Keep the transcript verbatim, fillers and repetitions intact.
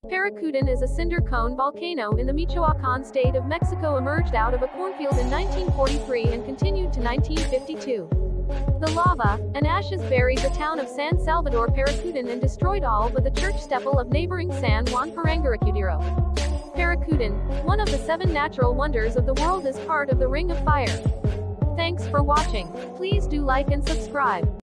Paricutin is a cinder cone volcano in the Michoacán state of Mexico, emerged out of a cornfield in nineteen forty-three and continued to nineteen fifty-two. The lava and ashes buried the town of San Salvador Paricutin and destroyed all but the church steeple of neighboring San Juan Parangaricudero. Paricutin, one of the seven natural wonders of the world, is part of the Ring of Fire. Thanks for watching. Please do like and subscribe.